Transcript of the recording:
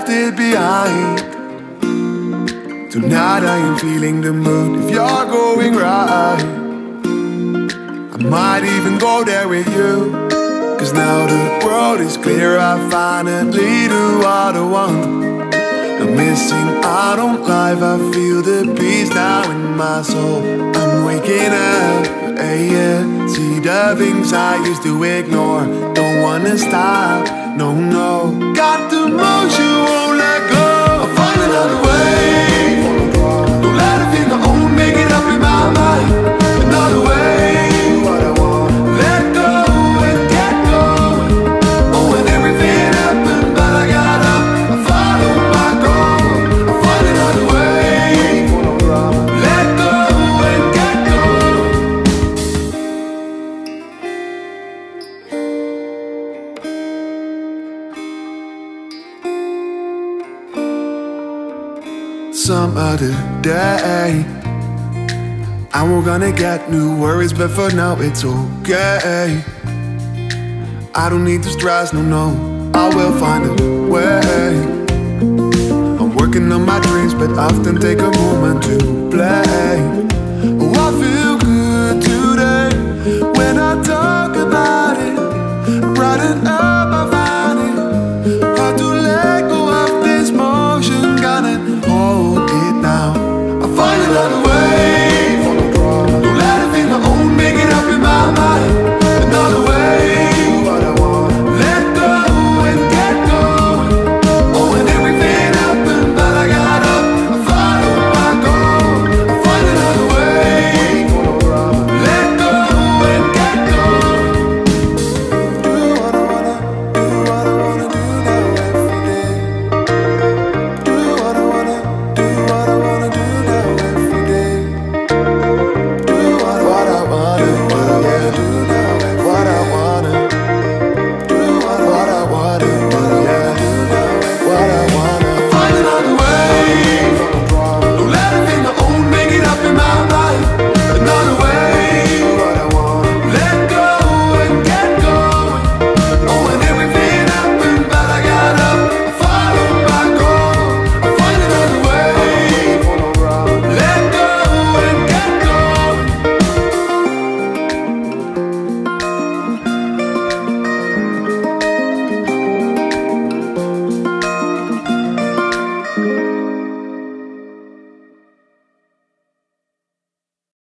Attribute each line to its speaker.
Speaker 1: left it behind. Tonight I am feeling the mood. If you're going right, I might even go there with you. 'Cause now the road is clear, I finally do what I want. I'm missing out on life, I feel the peace now in my soul. I'm waking up, hey, yeah. See the things I used to ignore. Don't wanna stop, no, no. Got the motion, won't let go. I'll find another way. Don't let a thing I own make it up in my mind. Another way. Let go and get going. Oh, when everything happened, but I got up. I followed my goal. I'll find another way. Let go and get going. Some other day and we're gonna get new worries, but for now it's okay. I don't need to stress, no, no, I will find a way. I'm working on my dreams, but often take a moment to play.